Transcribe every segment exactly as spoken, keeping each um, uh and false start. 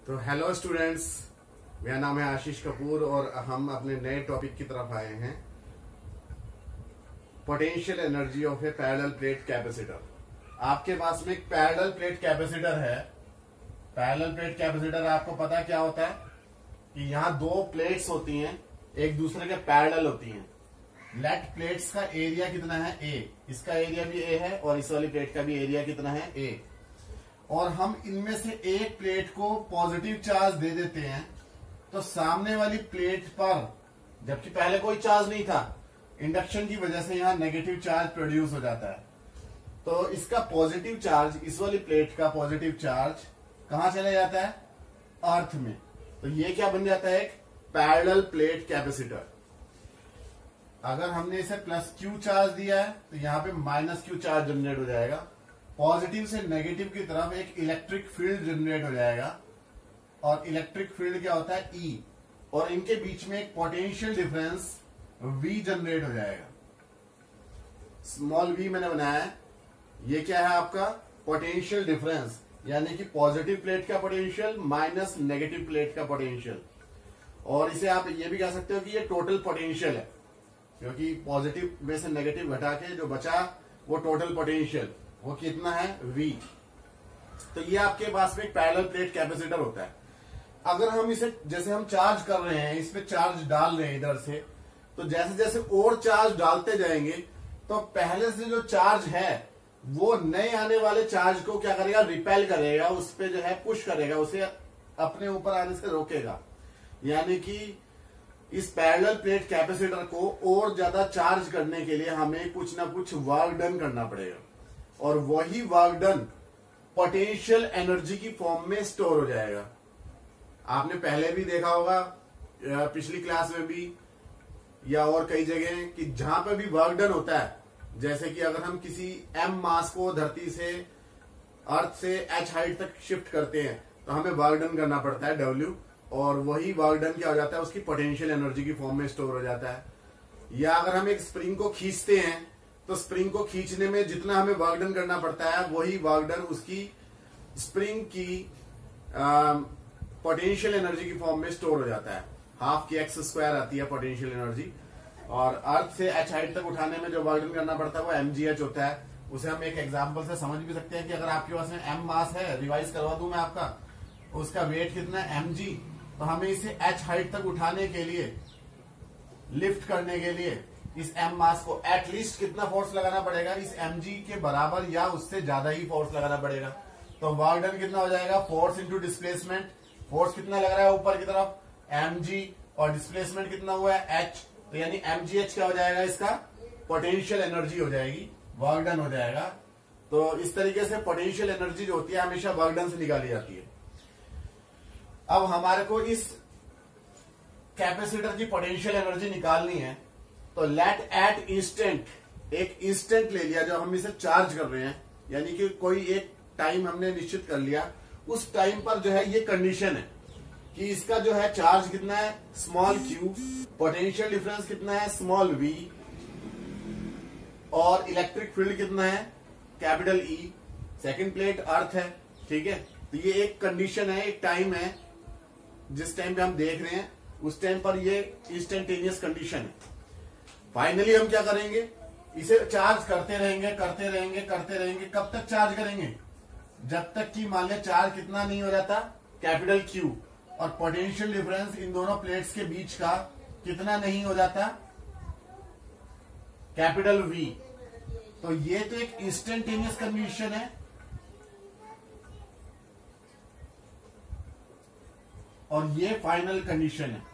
तो hello students, मेरा नाम है आशीष कपूर और हम अपने नए टॉपिक की तरफ आए हैं, potential energy of a parallel plate capacitor. आपके पास में एक पैरेलल प्लेट कैपेसिटर है। पैरेलल प्लेट कैपेसिटर आपको पता क्या होता है कि यहाँ दो प्लेट्स होती हैं, एक दूसरे के पैरेलल होती हैं। लेट प्लेट्स का एरिया कितना है ए, इसका एरिया भी ए है और इस वाली प्लेट का भी एरिया कितना है ए। और हम इनमें से एक प्लेट को पॉजिटिव चार्ज दे देते हैं तो सामने वाली प्लेट पर, जबकि पहले कोई चार्ज नहीं था, इंडक्शन की वजह से यहां नेगेटिव चार्ज प्रोड्यूस हो जाता है। तो इसका पॉजिटिव चार्ज, इस वाली प्लेट का पॉजिटिव चार्ज कहां चला जाता है? अर्थ में। तो ये क्या बन जाता है? एक पैरेलल प्लेट कैपेसिटर। अगर हमने इसे प्लस क्यू चार्ज दिया है तो यहां पे माइनस क्यू चार्ज जनरेट हो जाएगा। पॉजिटिव से नेगेटिव की तरफ एक इलेक्ट्रिक फील्ड जनरेट हो जाएगा और इलेक्ट्रिक फील्ड क्या होता है? ई। और इनके बीच में एक पोटेंशियल डिफरेंस वी जनरेट हो जाएगा। स्मॉल वी मैंने बनाया है। ये क्या है? आपका पोटेंशियल डिफरेंस, यानी कि पॉजिटिव प्लेट का पोटेंशियल माइनस नेगेटिव प्लेट का पोटेंशियल। और इसे आप ये भी कह सकते हो कि ये टोटल पोटेंशियल है, क्योंकि पॉजिटिव में से नेगेटिव घटा के जो बचा वो टोटल पोटेंशियल, वो कितना है? V। तो ये आपके पास में एक पैरेलल प्लेट कैपेसिटर होता है। अगर हम इसे, जैसे हम चार्ज कर रहे हैं, इस पे चार्ज डाल रहे हैं इधर से, तो जैसे जैसे और चार्ज डालते जाएंगे तो पहले से जो चार्ज है वो नए आने वाले चार्ज को क्या करेगा? रिपेल करेगा, उस पे जो है पुश करेगा, उसे अपने ऊपर आने से रोकेगा। यानी कि इस पैरेलल प्लेट कैपेसिटर को और ज्यादा चार्ज करने के लिए हमें कुछ ना कुछ वर्क डन करना पड़ेगा, और वही वर्क डन पोटेंशियल एनर्जी की फॉर्म में स्टोर हो जाएगा। आपने पहले भी देखा होगा, पिछली क्लास में भी या और कई जगह, कि जहां पर भी वर्क डन होता है, जैसे कि अगर हम किसी एम मास को धरती से, अर्थ से एच हाइट तक शिफ्ट करते हैं तो हमें वर्क डन करना पड़ता है डब्ल्यू, और वही वर्क डन क्या हो जाता है? उसकी पोटेंशियल एनर्जी की फॉर्म में स्टोर हो जाता है। या अगर हम एक स्प्रिंग को खींचते हैं तो स्प्रिंग को खींचने में जितना हमें वर्क डन करना पड़ता है, वही वर्क डन उसकी स्प्रिंग की पोटेंशियल एनर्जी की फॉर्म में स्टोर हो जाता है। हाफ की एक्स स्क्वायर आती है पोटेंशियल एनर्जी, और अर्थ से एच हाइट तक उठाने में जो वर्क डन करना पड़ता है वो एम जी एच होता है। उसे हम एक एग्जाम्पल से समझ भी सकते हैं कि अगर आपके पास में एम मास है, रिवाइज करवा दूं मैं आपका, उसका वेट कितना है? M G. तो हमें इसे एच हाइट तक उठाने के लिए, लिफ्ट करने के लिए इस एम मास को एटलीस्ट कितना फोर्स लगाना पड़ेगा? इस एम जी के बराबर या उससे ज्यादा ही फोर्स लगाना पड़ेगा। तो वर्क डन कितना हो जाएगा? Force into displacement. फोर्स कितना लग रहा है ऊपर की तरफ? एम जी, और डिस्प्लेसमेंट कितना हुआ है? एच। तो यानी एम जी एच क्या हो जाएगा? इसका पोटेंशियल एनर्जी हो जाएगी, वर्क डन हो जाएगा। तो इस तरीके से पोटेंशियल एनर्जी जो होती है हमेशा वर्क डन से निकाली जाती है। अब हमारे को इस कैपेसिटर की पोटेंशियल एनर्जी निकालनी है, तो लेट एट इंस्टेंट, एक इंस्टेंट ले लिया जो हम इसे चार्ज कर रहे हैं, यानी कि कोई एक टाइम हमने निश्चित कर लिया, उस टाइम पर जो है ये कंडीशन है कि इसका जो है चार्ज कितना है? स्मॉल क्यू, पोटेंशियल डिफरेंस कितना है? स्मॉल वी, और इलेक्ट्रिक फील्ड कितना है? Capital E. Second plate earth है, ठीक है। तो ये एक कंडीशन है, एक टाइम है, जिस टाइम पे हम देख रहे हैं उस टाइम पर ये इंस्टेंटेनियस कंडीशन है। फाइनली हम क्या करेंगे? इसे चार्ज करते रहेंगे करते रहेंगे करते रहेंगे। कब तक चार्ज करेंगे? जब तक कि मान लिया चार्ज कितना नहीं हो जाता? कैपिटल क्यू, और पोटेंशियल डिफरेंस इन दोनों प्लेट्स के बीच का कितना नहीं हो जाता? Capital V. तो ये तो एक इंस्टेंटेनियस कंडीशन है, और ये फाइनल कंडीशन है।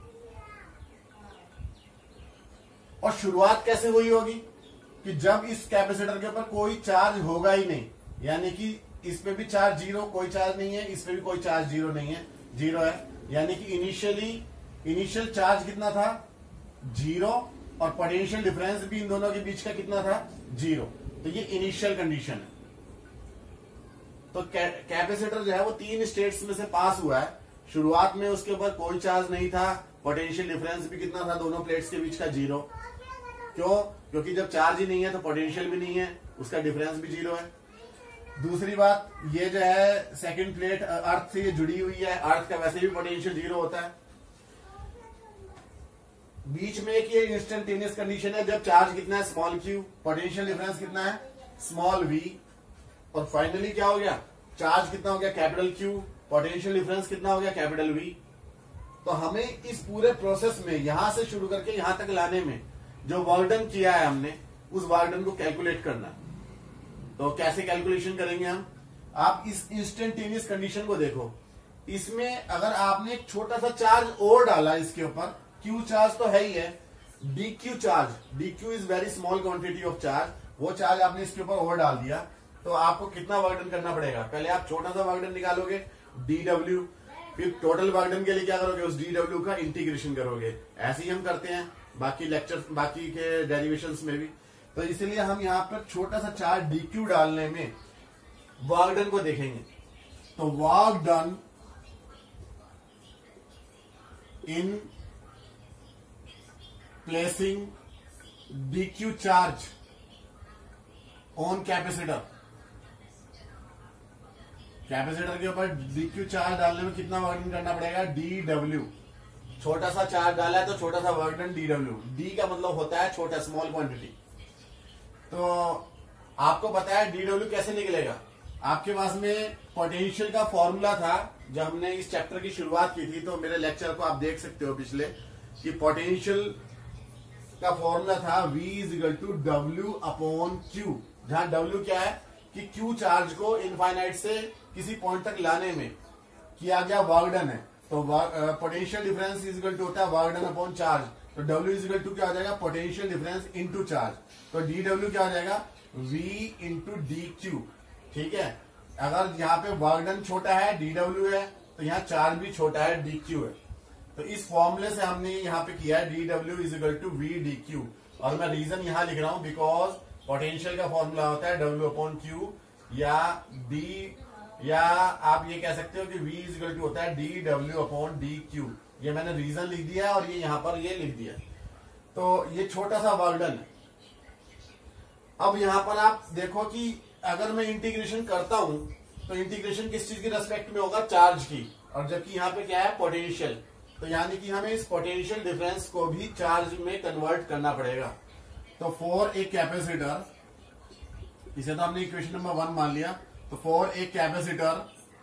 और शुरुआत कैसे हुई होगी? कि जब इस कैपेसिटर के ऊपर कोई चार्ज होगा ही नहीं, यानी कि इस पे भी चार्ज जीरो, कोई चार्ज नहीं है, इस पे भी कोई चार्ज जीरो नहीं है, जीरो है। यानी कि इनिशियली इनिशियल चार्ज कितना था? जीरो, और पोटेंशियल डिफरेंस भी इन दोनों के बीच का कितना था? जीरो। तो ये इनिशियल कंडीशन है। तो कैपेसिटर जो है वो तीन स्टेट्स में से पास हुआ है। शुरुआत में उसके ऊपर कोई चार्ज नहीं था, पोटेंशियल डिफरेंस भी कितना था दोनों प्लेट्स के बीच का? जीरो। क्यों? क्योंकि जब चार्ज ही नहीं है तो पोटेंशियल भी नहीं है, उसका डिफरेंस भी जीरो है। दूसरी बात, ये जो है सेकंड प्लेट अर्थ से ये जुड़ी हुई है, अर्थ का वैसे भी पोटेंशियल जीरो होता है। बीच में एक ये इंस्टेंटेनियस कंडीशन है जब चार्ज कितना है स्मॉल क्यू, पोटेंशियल डिफरेंस कितना है स्मॉल वी, और फाइनली क्या हो गया चार्ज कितना हो गया कैपिटल क्यू, पोटेंशियल डिफरेंस कितना हो गया कैपिटल वी। तो हमें इस पूरे प्रोसेस में यहां से शुरू करके यहां तक लाने में जो वर्क डन किया है हमने, उस वर्क डन को कैलकुलेट करना है। तो कैसे कैलकुलेशन करेंगे हम, आप इस इंस्टेंटेनियस कंडीशन को देखो, इसमें अगर आपने एक छोटा सा चार्ज और डाला इसके ऊपर, क्यू चार्ज तो है ही है, D Q charge, D Q is very small quantity of charge, वो चार्ज आपने इसके ऊपर और डाल दिया, तो आपको कितना वर्क डन करना पड़ेगा, पहले आप छोटा सा वर्क डन निकालोगे डी डब्ल्यू, फिर टोटल वर्क डन के लिए क्या करोगे उस डी डब्ल्यू का इंटीग्रेशन करोगे। ऐसे ही हम करते हैं बाकी लेक्चर बाकी के डेरिवेशंस में भी। तो इसलिए हम यहाँ पर छोटा सा चार्ज डी क्यू डालने में वर्क डन को देखेंगे। तो work done in placing D Q charge on capacitor, capacitor के ऊपर डी क्यू चार्ज डालने में कितना वर्क डन करना पड़ेगा डी डब्ल्यू, छोटा सा चार्ज डाला है तो छोटा सा work done D W, D का मतलब होता है छोटा स्मॉल क्वांटिटी। तो आपको पता है डी डब्ल्यू कैसे निकलेगा, आपके पास में पोटेंशियल का फॉर्मूला था जब हमने इस चैप्टर की शुरुआत की थी, तो मेरे लेक्चर को आप देख सकते हो पिछले, कि पोटेंशियल का फॉर्मूला था V is equal to W upon Q, जहां डब्ल्यू क्या है कि क्यू चार्ज को इनफाइनाइट से किसी पॉइंट तक लाने में किया गया वर्क डन है। तो potential difference is equal to होता है वर्क डन अपॉन चार्ज, तो डब्ल्यू इज इक्वल टू क्या हो जाएगा पोटेंशियल डिफरेंस इनटू चार्ज, तो डी डब्ल्यू क्या हो जाएगा V इंटू डी क्यू। ठीक है, अगर यहाँ पे वर्क डन छोटा है डी डब्ल्यू है, तो यहाँ चार्ज भी छोटा है डी क्यू है। तो इस फॉर्मूले से हमने यहाँ पे किया है D W is equal to V D Q, और मैं रीजन यहाँ लिख रहा हूं बिकॉज पोटेंशियल का फॉर्मूला होता है डब्ल्यू अपॉन क्यू, या डी, या आप ये कह सकते हो कि V इज इक्वल टू होता है D W upon D Q. ये मैंने रीजन लिख दिया और ये यहाँ पर ये लिख दिया। तो ये छोटा सा वर्क डन है। अब यहाँ पर आप देखो कि अगर मैं इंटीग्रेशन करता हूं तो इंटीग्रेशन किस चीज की रेस्पेक्ट में होगा, चार्ज की, और जबकि यहाँ पे क्या है पोटेंशियल, तो यानी कि हमें इस पोटेंशियल डिफरेंस को भी चार्ज में कन्वर्ट करना पड़ेगा। तो फॉर ए कैपेसिटर, इसे तो हमने इक्वेशन नंबर वन मान लिया, तो फॉर ए कैपेसिटर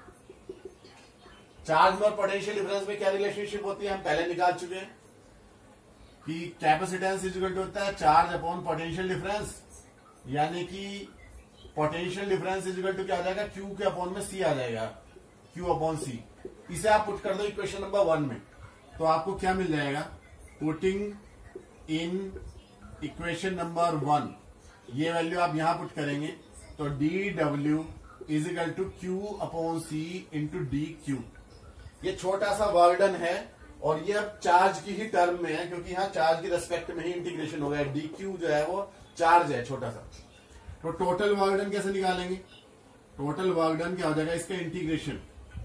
चार्ज में और पोटेंशियल डिफरेंस में क्या रिलेशनशिप होती है हम पहले निकाल चुके हैं कि कैपेसिटेंस इज इक्वल टू होता है चार्ज अपॉन पोटेंशियल डिफरेंस, यानी कि potential difference is equal to क्या आ जाएगा क्यू के अपॉन में सी आ जाएगा, क्यू अपॉन सी। इसे आप पुट कर दो इक्वेशन नंबर वन में, तो आपको क्या मिल जाएगा, putting in equation number one, ये वैल्यू आप यहां पुट करेंगे तो D W is equal to Q upon C into D Q. ये छोटा सा वर्क डन है और ये अब चार्ज की ही टर्म में है, क्योंकि यहाँ चार्ज की रेस्पेक्ट में ही इंटीग्रेशन हो गया, डी क्यू जो है वो चार्ज है छोटा सा। तो टोटल वर्क डन कैसे निकालेंगे, टोटल वर्क डन क्या हो जाएगा इसका integration,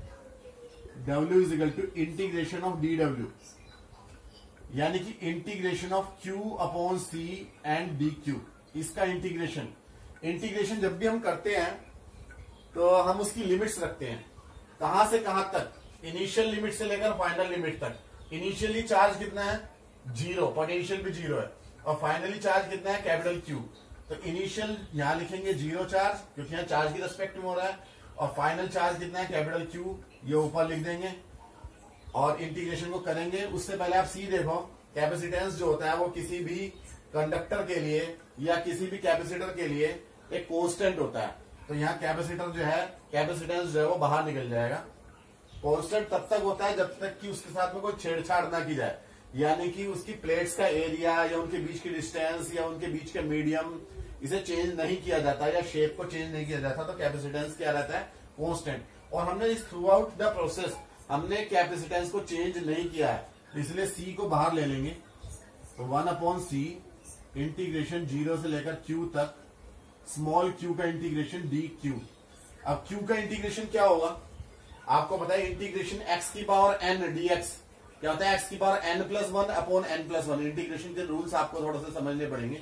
W is equal to integration of D W, यानी कि integration of Q upon C and D Q, इसका इंटीग्रेशन। इंटीग्रेशन जब भी हम करते हैं तो हम उसकी लिमिट्स रखते हैं, कहां से कहां तक, इनिशियल लिमिट से लेकर फाइनल लिमिट तक। इनिशियली चार्ज कितना है जीरो, पोटेंशियल भी जीरो है, और फाइनली चार्ज कितना है कैपिटल क्यू। तो इनिशियल यहां लिखेंगे जीरो चार्ज, क्योंकि यहाँ चार्ज की रेस्पेक्ट में हो रहा है, और फाइनल चार्ज कितना है कैपिटल क्यू, ये ऊपर लिख देंगे और इंटीग्रेशन को करेंगे। उससे पहले आप सी देखो, कैपेसिटेंस जो होता है वो किसी भी कंडक्टर के लिए या किसी भी कैपेसिटर के लिए एक कांस्टेंट होता है। तो यहाँ कैपेसिटर जो है, कैपेसिटेंस जो है वो बाहर निकल जाएगा। कांस्टेंट तब तक होता है जब तक कि उसके साथ में कोई छेड़छाड़ ना की जाए, यानी कि उसकी प्लेट्स का एरिया या उनके बीच की डिस्टेंस या उनके बीच का मीडियम, इसे चेंज नहीं किया जाता या शेप को चेंज नहीं किया जाता, तो कैपेसिटेंस क्या रहता है कांस्टेंट। और हमने इस थ्रू आउट द प्रोसेस हमने कैपेसिटेंस को चेंज नहीं किया है, इसलिए सी को बाहर ले लेंगे। तो one upon C integration zero से लेकर क्यू तक, स्मॉल क्यू का इंटीग्रेशन डी क्यू। अब क्यू का इंटीग्रेशन क्या होगा, आपको पता है इंटीग्रेशन एक्स की पावर एन डी एक्स क्या होता है, एक्स की power N plus one upon N plus one. Integration के रूल्स आपको थोड़ा सा समझने पड़ेंगे।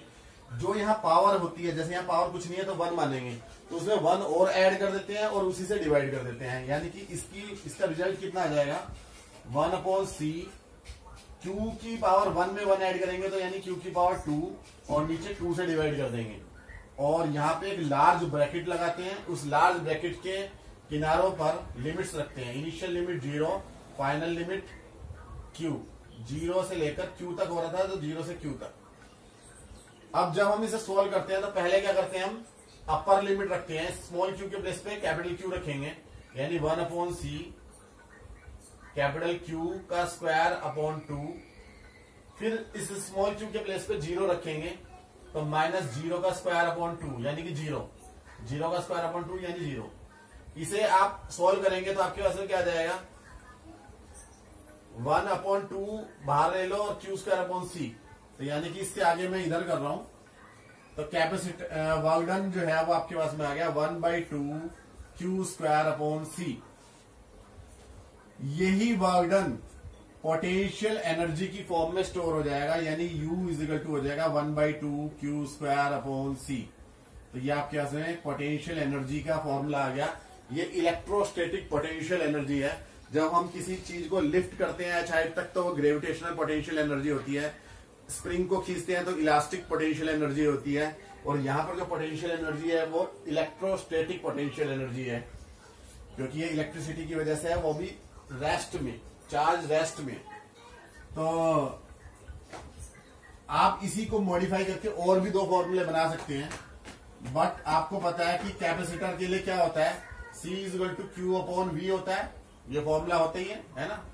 जो यहाँ पावर होती है, जैसे यहाँ पावर कुछ नहीं है तो वन मानेंगे, तो उसमें वन और ऐड कर देते हैं और उसी से डिवाइड कर देते हैं, यानी कि इसकी इसका रिजल्ट कितना आ जाएगा, वन अपॉन सी, क्यू की पावर वन में वन ऐड करेंगे तो यानी क्यू की पावर टू, और नीचे टू से डिवाइड कर देंगे, और यहाँ पे एक लार्ज ब्रैकेट लगाते हैं, उस लार्ज ब्रैकेट के किनारों पर लिमिट्स रखते हैं, initial limit zero, final limit Q, zero से लेकर क्यू तक हो रहा था तो जीरो से क्यू तक। अब जब हम इसे सोल्व करते हैं तो पहले क्या करते हैं, हम अपर लिमिट रखते हैं, स्मॉल क्यू के प्लेस पे कैपिटल क्यू रखेंगे, यानी one upon C capital Q का स्क्वायर अपॉन टू, फिर इस स्मॉल क्यू के प्लेस पे जीरो रखेंगे तो माइनस जीरो का स्क्वायर अपॉन टू यानी कि जीरो, जीरो का स्क्वायर अपॉन टू यानी जीरो। इसे आप सोल्व करेंगे तो आपके पास में क्या आ जाएगा, वन अपॉन टू बाहर ले लो और क्यू स्क्वायर अपॉन सी, तो यानी कि इससे आगे मैं इधर कर रहा हूं, तो कैपेसिटी वर्क डन जो है वो आपके पास में आ गया one by two Q square upon C. यही वर्क डन पोटेंशियल एनर्जी की फॉर्म में स्टोर हो जाएगा, यानी U इज इक्वल टू हो जाएगा one by two Q square upon C. तो ये आपके पास में पोटेंशियल एनर्जी का फॉर्मूला आ गया। ये इलेक्ट्रोस्टैटिक पोटेंशियल एनर्जी है। जब हम किसी चीज को लिफ्ट करते हैं हाइट तक तो वो ग्रेविटेशनल पोटेंशियल एनर्जी होती है, स्प्रिंग को खींचते हैं तो इलास्टिक पोटेंशियल एनर्जी होती है, और यहाँ पर जो पोटेंशियल एनर्जी है वो इलेक्ट्रोस्टैटिक पोटेंशियल एनर्जी है, क्योंकि ये इलेक्ट्रिसिटी की वजह से है, वो भी रेस्ट में, चार्ज रेस्ट में। तो आप इसी को मॉडिफाई करके और भी दो फॉर्मूले बना सकते हैं, बट आपको पता है कि कैपेसिटर के लिए क्या होता है, C is equal to Q upon V होता है, ये फॉर्मूला होता ही है, है ना।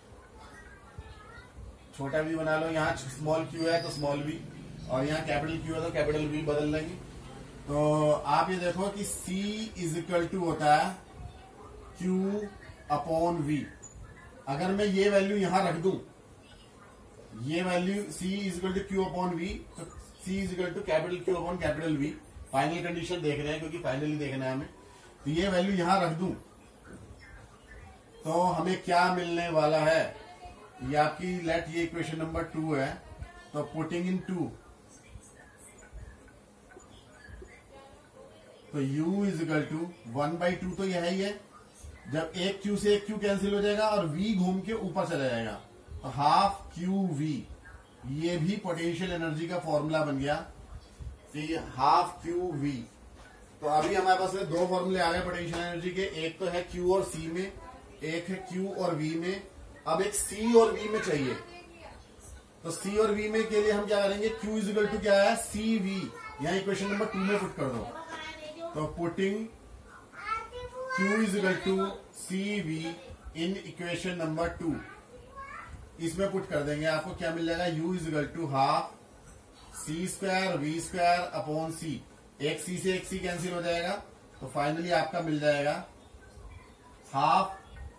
छोटा वी बना लो, यहाँ स्मॉल क्यू है तो स्मॉल वी, और यहाँ कैपिटल क्यू है तो कैपिटल वी बदल लेंगे। तो आप ये देखो कि C इज इक्वल टू होता है क्यू अपॉन वी। अगर मैं ये वैल्यू यहां रख दूं, ये value C is equal to Q upon V, तो C is equal to capital Q upon capital V. Final condition देख रहे हैं क्योंकि फाइनली देखना है हमें, तो ये वैल्यू यहां रख दूं तो हमें क्या मिलने वाला है, ये आपकी लेट ये इक्वेशन नंबर टू है, तो पुटिंग इन टू, तो U is equal to one by two, तो यह ही है, जब एक क्यू से एक क्यू कैंसिल हो जाएगा और V घूम के ऊपर चला जाएगा, तो हाफ क्यू वी, ये भी पोटेंशियल एनर्जी का फॉर्मूला बन गया, कि हाफ क्यू वी। तो अभी हमारे पास में दो फॉर्मूले आ गए पोटेंशियल एनर्जी के, एक तो है Q और C में, एक है Q और V में, अब एक C और V में चाहिए। तो C और V में के लिए हम क्या करेंगे, Q इज इक्वल टू क्या है, सी वी, यहाँ इक्वेशन नंबर टू में पुट कर दो, तो putting Q is equal to C V in equation number two, इसमें पुट कर देंगे, आपको क्या मिल जाएगा, U is equal to half C square V square upon C, एक C से एक C कैंसिल हो जाएगा, तो फाइनली आपका मिल जाएगा हाफ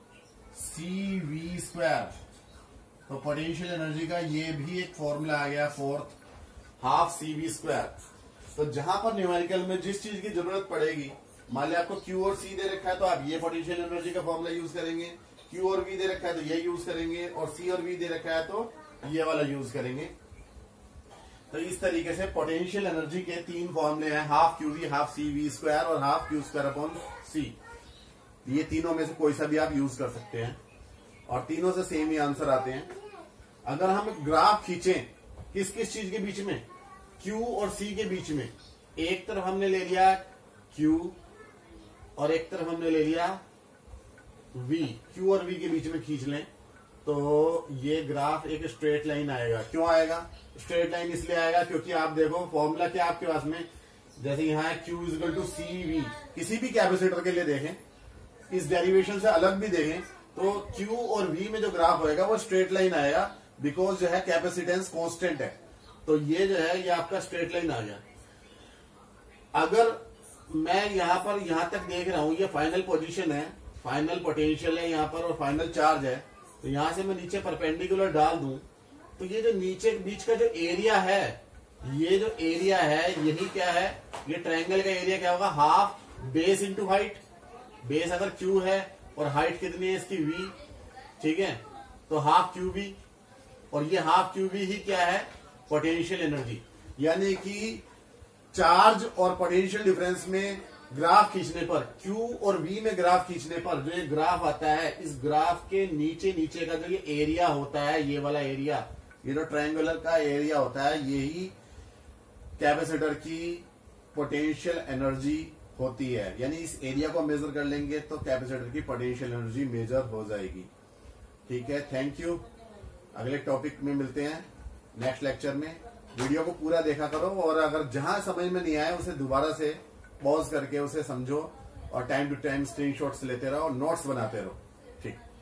सी वी स्क्वायर। तो पोटेंशियल एनर्जी का ये भी एक फॉर्मूला आ गया fourth, half C V square. तो जहां पर न्यूमेरिकल में जिस चीज की जरूरत पड़ेगी, मान लिया आपको Q और C दे रखा है तो आप ये पोटेंशियल एनर्जी का फॉर्मूला यूज करेंगे, Q और V दे रखा है तो ये यूज करेंगे, और C और V दे रखा है तो ये वाला यूज करेंगे। तो इस तरीके से पोटेंशियल एनर्जी के तीन फॉर्मूले हैं, half Q V, half C V square और half Q square upon C. ये तीनों में से कोई सा भी आप यूज कर सकते हैं और तीनों से सेम ही आंसर आते हैं। अगर हम ग्राफ खींचें किस किस चीज के बीच में, Q और C के बीच में, एक तरफ हमने ले लिया Q और एक तरफ हमने ले लिया V, Q और V के बीच में खींच लें तो ये ग्राफ एक स्ट्रेट लाइन आएगा। क्यों आएगा स्ट्रेट लाइन? इसलिए आएगा क्योंकि आप देखो फॉर्मूला क्या आपके पास में, जैसे यहाँ है Q is equal to C V, किसी भी कैपेसिटर के लिए देखें, इस डेरिवेशन से अलग भी देखें तो Q और V में जो ग्राफ होएगा वो स्ट्रेट लाइन आएगा, बिकॉज जो है कैपेसिटेंस कांस्टेंट है। तो ये जो है ये आपका स्ट्रेट लाइन आ गया। अगर मैं यहाँ पर यहाँ तक देख रहा हूं, ये फाइनल पोजीशन है, फाइनल पोटेंशियल है यहाँ पर और फाइनल चार्ज है, तो यहां से मैं नीचे परपेंडिकुलर डाल दूं तो ये जो नीचे बीच का जो एरिया है, ये जो एरिया है यही क्या है, ये ट्रायंगल का एरिया क्या होगा, half base into height. Base अगर Q है और हाइट कितनी है इसकी V, ठीक है, तो हाफ क्यू वी, और ये हाफ क्यू वी ही क्या है, पोटेंशियल एनर्जी। यानी कि चार्ज और पोटेंशियल डिफरेंस में ग्राफ खींचने पर, Q और V में ग्राफ खींचने पर जो ये ग्राफ आता है, इस ग्राफ के नीचे नीचे का जो ये एरिया होता है, ये वाला एरिया, ये जो ट्रायंगुलर का एरिया होता है, यही कैपेसिटर की पोटेंशियल एनर्जी होती है। यानी इस एरिया को मेजर कर लेंगे तो कैपेसिटर की पोटेंशियल एनर्जी मेजर हो जाएगी। ठीक है, थैंक यू। अगले टॉपिक में मिलते हैं नेक्स्ट लेक्चर में। वीडियो को पूरा देखा करो और अगर जहां समझ में नहीं आया उसे दोबारा से पॉज करके उसे समझो और टाइम टू टाइम स्क्रीनशॉट्स लेते रहो और नोट्स बनाते रहो। ठीक।